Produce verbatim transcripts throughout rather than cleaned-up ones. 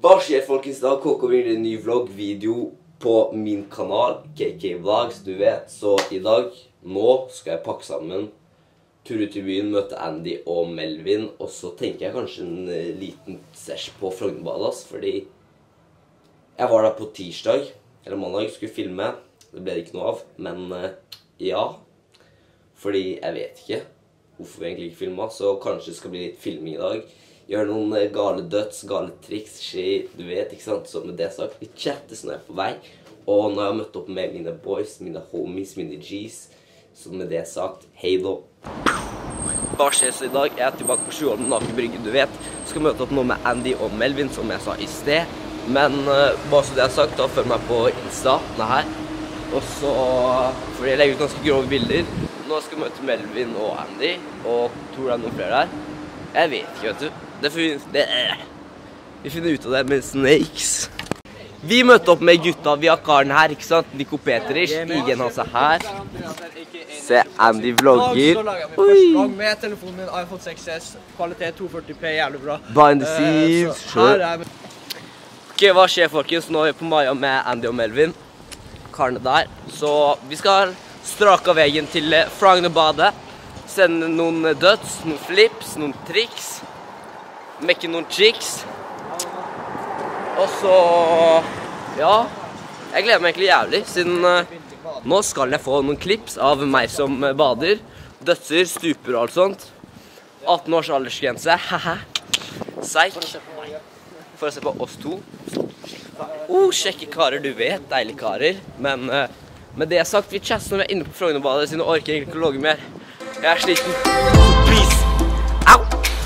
Hva skjer, folkens? Da K K blir en ny vlogg-video på min kanal, K K Vlogs, du vet. Så i dag, nå skal jeg pakke sammen, ture til byen, møte Andy og Melvin. Og så tenker jeg kanskje en liten sesh på Frognerbadet, fordi jeg var der på tirsdag, eller mandag, skulle filme. Det ble det ikke noe av, men ja. Fordi jeg vet ikke hvorfor vi egentlig ikke filmet, så kanskje det skal bli litt filming i dag. Gjør noen gale døds, gale triks, shit, du vet, ikke sant? Så med det sagt, vi chattes når jeg er på vei. Og når jeg har møtt opp med mine boys, mine homies, mine G's, så med det sagt, hei da. Hva skjer så i dag? Jeg er tilbake på Sjuholmen, Aker Brygge, du vet. Skal møte opp nå med Andy og Melvin, som jeg sa i sted. Men uh, bare så det jeg har sagt, da følg meg på Insta, denne her. Og så, fordi jeg legger ut ganske grove bilder. Nå skal jeg møte Melvin og Andy, og tror det er noen flere her. Jeg vet ikke, vet du. Det finner, det er. Vi finner ut av det med Snakes. Vi møtte opp med gutta. Vi har karen her, ikke sant? Nico Petrish, stigen hans er her. Se, Andy vlogger. Oi! Med telefonen min, iPhone seks S, kvalitet to førti p, jævlig bra. Behind the scenes. Så her er... Ok, hva skjer, folkens? Nå er vi på Maja med Andy og Melvin. Karene der. Så vi skal strake av veien til Frognerbadet. Sende noen døds, noen flips, noen triks. Mekke noen chicks. Og så, ja, jeg gleder meg egentlig jævlig, siden uh, nå skal jeg få noen klips av meg som bader, dødser, stuper og alt sånt. atten års aldersgrense, haha, seik. For å se på oss to. Oh, kjekke karer, du vet, deilige karer. Men uh, med det sagt, vi chatter når vi er inne på Frognerbadet, siden jeg orker egentlig ikke å logge mer. Jeg er sliten. Peace. Au!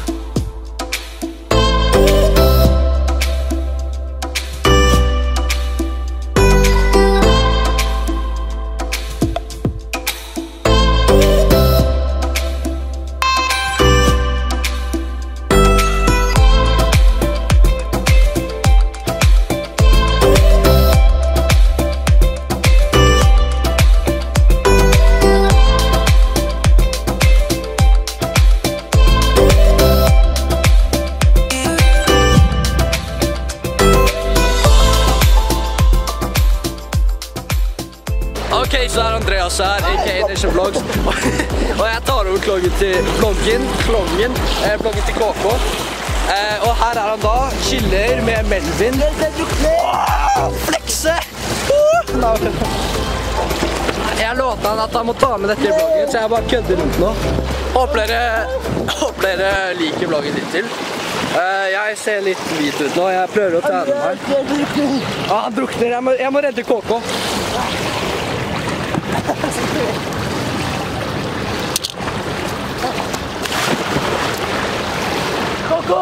Ok, så er Andreas her, A K A Nation Vlogs, og jeg tar over kloggen til vloggen, kloggen, eh, vloggen til K K. Eh, og her er han da, chiller med Melvin. Åh, flekse! Uh! Jeg lovte han at han må ta med dette i vloggen, så jeg bare kødder rundt nå. Håper dere, håper dere liker vloggen litt til. Uh, jeg ser litt hvit ut nå, jeg prøver å trene meg. Ah, han drukner, jeg må, jeg må redde K K. Koko!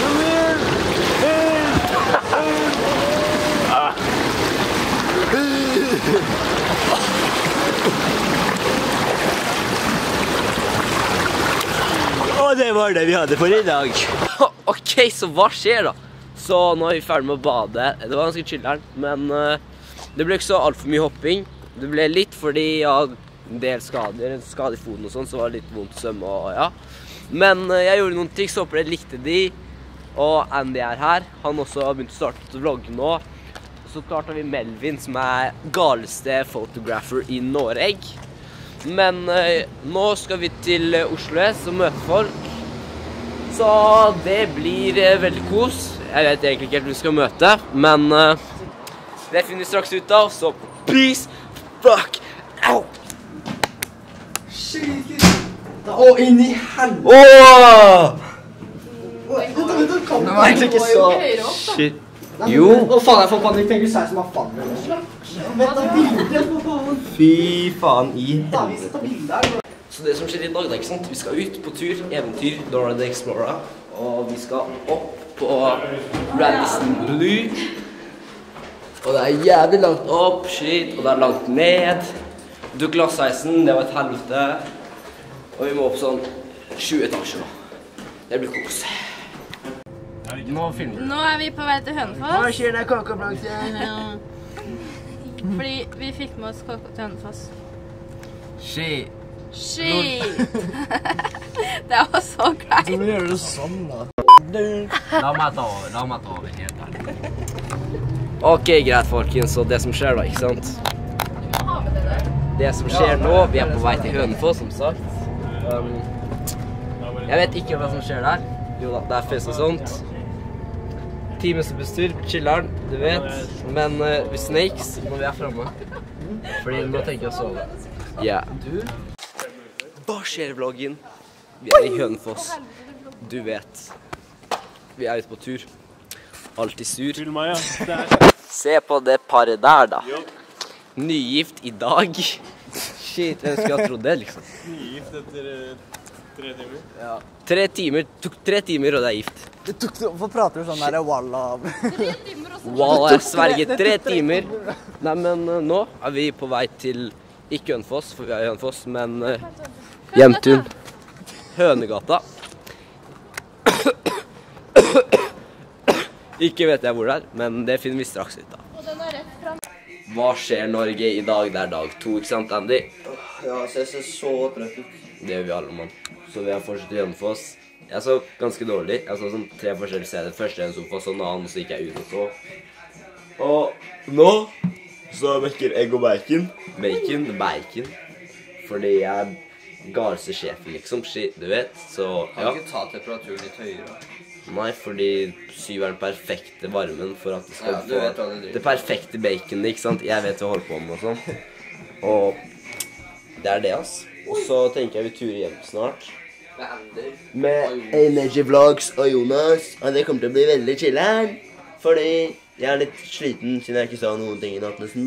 Og det var det vi hadde for i dag. Ok, så hva skjer da? Så nå er vi ferdig med å bade. Det var ganske chilleren, men uh, det ble ikke så alt for mye hopping. Det ble litt fordi jeg har en del skader, en skade i foten og sånn, så var det litt vondt å svømme og ja. Men uh, jeg gjorde noen triks, håper dere likte de. Og Andy er her. Han også har begynt å starte å vlogge nå. Så klart har vi Melvin, som er galeste photographer i Norge. Men uh, nå skal vi til uh, Oslo S og møte folk. Så det blir uh, veldig kos. Jeg vet egentlig ikke helt hvem vi skal møte, men uh, det finner vi straks ut av. Så peace, fuck, au! Shit! Å, inn i helvete! Åh! Det var egentlig ikke så... Shit. Jo. Å faen, jeg får panikk, tenker du seg som har faen. Fy faen i helvete. Så det som skjer i dag, det er ikke sant? Vi skal ut på tur, eventyr, Dora the Explorer. Og vi skal opp på Radisson Blu. Og det er jævlig langt opp, shit, og det er langt ned. Douglas-heisen, det var et helvete. Og vi må opp sånn tjue etasjer da. Det blir kos. Nå filmer vi. Nå er vi på vei til Hønefoss. Hva skjer det, K K-vloggen? Fordi vi fikk med oss K K til Hønefoss. Shit. Shit! Det var så kleint. Du må gjøre det sånn da. La meg ta over, la meg ta over helt ærlig. Ok, greit folkens, så det som skjer da, ikke sant? Det som skjer nå, vi er på vei til Hønefoss, som sagt. Um, jeg vet ikke hva som skjer der. Jo da, det er fest og sånt. Times bestyr, chiller'n, du vet. Men uh, vi snakes når vi er fremme. Fordi nå tenker jeg å sove. Ja. Du? Hva skjer i vloggen? Vi er i Hønefoss. Du vet. Vi er ute på tur. Alltid sur. Se på det paret der, da. Nygift i dag. Shit, hvem skulle ha trodd det, liksom? Nygift etter uh, tre timer? Ja. Tre timer. Tok tre timer, og det er gift. Det tok du, hvorfor prater du sånn der, walla? Walla, jeg sverger tre timer. Nei, men uh, nå er vi på vei til, ikke Hønefoss, for vi er i Hønefoss, men uh, Hjemtun. Hønegata. Ikke vet jeg hvor det er, men det finner vi straks ut da. Hva skjer Norge i dag? Det er dag to, ikke sant, Andy? Ja, så jeg ser så trøtt ut. Det gjør vi alle, mann. Så vi har fortsatt i Hønefoss. Jeg så ganske dårlig. Jeg så sånn tre forskjellige steder. Først en sofa, så en annen, så gikk jeg ut og så. Og nå så vekker egg og bacon. Bacon, bacon. Fordi jeg er galeste sjefen, liksom. Shit, du vet. Så, ja. Kan ikke ta temperaturen litt høyere? Nei, fordi syv er den perfekte varmen for at det skal Ja, du vet hva det få det perfekte baconet, ikke sant? Jeg vet hva jeg holder på med og sånn. Og det er det, ass. Og så tenker jeg vi turer hjem snart. Med Andy. Med Energy Vlogs og Jonas. Og det kommer til å bli veldig chiller'n. Fordi jeg er litt sliten siden jeg ikke sa noen ting i natt nesten.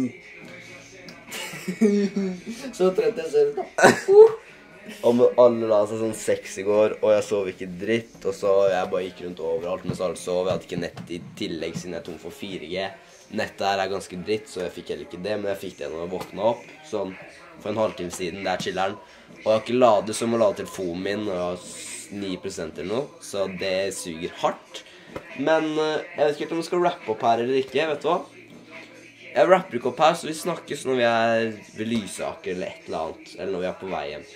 Så trøtt jeg ser ut da. Og alle la seg sånn seks i går, og jeg sov ikke dritt. Og så jeg bare gikk rundt overalt mens alle sov. Jeg hadde ikke nett i tillegg siden jeg er tom for fire G. Nettet her er ganske dritt, så jeg fikk heller ikke det. Men jeg fikk det når jeg våkna opp, sånn for en halvtime siden. Det er chiller'n. Og jeg har ikke ladet, så jeg må lade telefonen min, og jeg har ni prosent eller noe. Så det suger hardt. Men jeg vet ikke om vi skal rappe opp her eller ikke, vet du hva? Jeg rapper ikke opp her, så vi snakkes når vi er ved Lysaker eller et eller annet. Eller når vi er på vei hjem.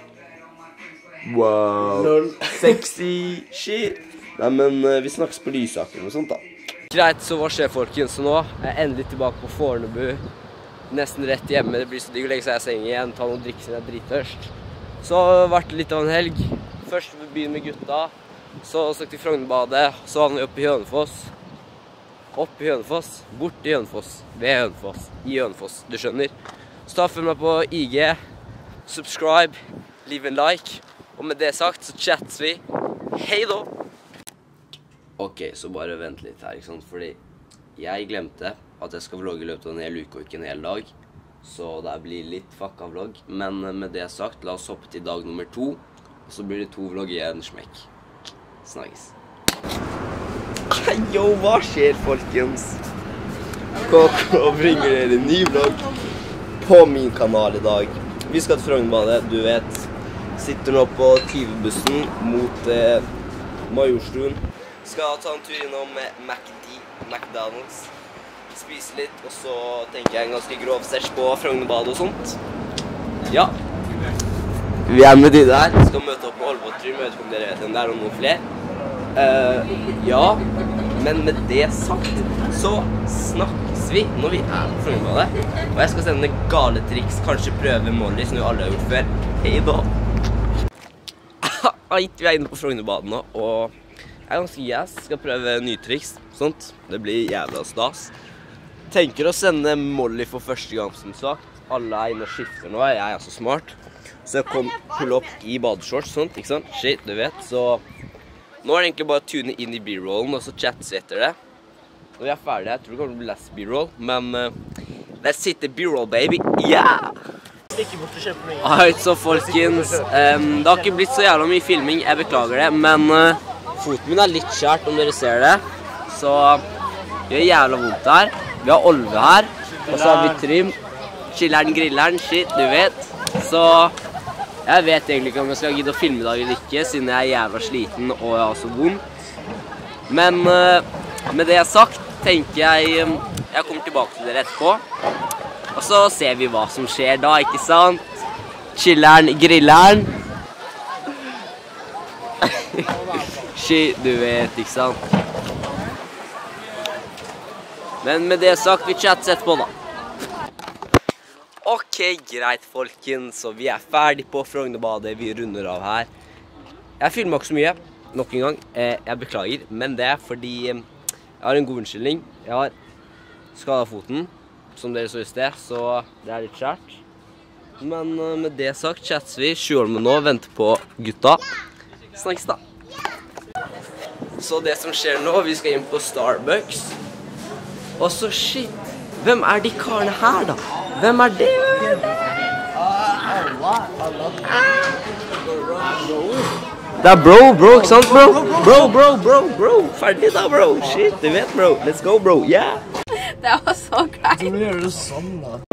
Wow. Sexy shit. Nei, men vi snakkes på Lysaker og sånt da. Greit, så hva skjer folkens? Så nå er jeg endelig tilbake på Fornebu. Nesten rett hjemme. Det blir så digg å legge seg i sengen igjen, ta noen drikker siden jeg er drittørst. Så har det vært litt av en helg. Først vi begynner med gutta. Så snakket vi Frognerbadet. Så var vi oppe i Hønefoss. Opp i Hønefoss. Bort i Hønefoss. Ved Hønefoss. I Hønefoss, du skjønner. Så ta følg meg på I G. Subscribe. Leave en like. Og med det sagt så chattes vi. Hei da! Ok, så bare vent litt her, ikke sant? Fordi jeg glemte at jeg skal vlogge i løpet av en hel uke og ikke en hel dag. Så det blir litt fucka vlogg. Men med det sagt, la oss hoppe til dag nummer to. Og så blir det to vlogg i en smekk. Snakkes. Yo, hva skjer, folkens? Koko bringer dere en ny vlogg på min kanal i dag. Vi skal til Frognerbadet, du vet. Sitter nå på Tyvebussen mot eh, Majorstuen. Skal ta en tur innom eh, McD, McDonald's. Spise litt, og så tenker jeg en ganske grov sesh på Frognerbadet og sånt. Ja. Vi er med de der. Skal møte opp med Olvotrim. Jeg vet ikke om dere vet om det er noen flere. Uh, ja, men med det sagt så snakkes vi når vi er på Frognerbadet. Og jeg skal sende gale triks, kanskje prøve Molly som vi alle har gjort før. Hei da! Vi er inne på Frognerbadet nå, og jeg er ganske jæs. Skal prøve nye triks, sånt. Det blir jævla stas. Tenker å sende Molly for første gang, som sagt. Alle er inne og skifter nå, jeg er så smart. Så jeg kom pull opp i badeshorts, sånt, ikke sant? Shit, du vet, så... Nå er det egentlig bare å tune inn i B-rollen, og så chattes vi etter det. Når vi er ferdige, jeg tror det kommer til å bli less B-roll, men... Uh, let's hit the B-roll, baby! Yeah! Alright, så folkens, um, det har ikke blitt så jævla mye filming, jeg beklager det, men uh, foten min er litt kjært om dere ser det. Så det gjør jævla vondt her. Vi har Olve her, og så har vi Trym. Chiller'n, grilleren, shit, du vet. Så... Jeg vet egentlig ikke om jeg skal gidde å filme i dag eller ikke, siden jeg er jævla sliten og jeg har så vondt. Men uh, med det sagt, tenker jeg um, jeg kommer tilbake til dere etterpå. Og så ser vi hva som skjer da, ikke sant? Chiller'n, grilleren. sushi, du vet, ikke sant? Men med det sagt, vi chatter etterpå da. Ok, greit folkens, så vi er ferdig på Frognerbadet, vi runder av her. Jeg filmer ikke så mye, nok en gang, eh, jeg beklager, men det er fordi eh, jeg har en god unnskyldning. Jeg har skadet foten, som dere så i sted, så det er litt skjært. Men uh, med det sagt, chattes vi, Sjøholmen nå, venter på gutta. Snakkes da. Så det som skjer nå, vi skal inn på Starbucks. Og så shit, hvem er de karene her da? Hvem er det? Det er bro, bro, ikke sant bro? Bro, bro, bro, bro, ferdig da bro. Shit, du vet bro, let's go bro, yeah. Det var så greit. Du må gjøre det sånn da.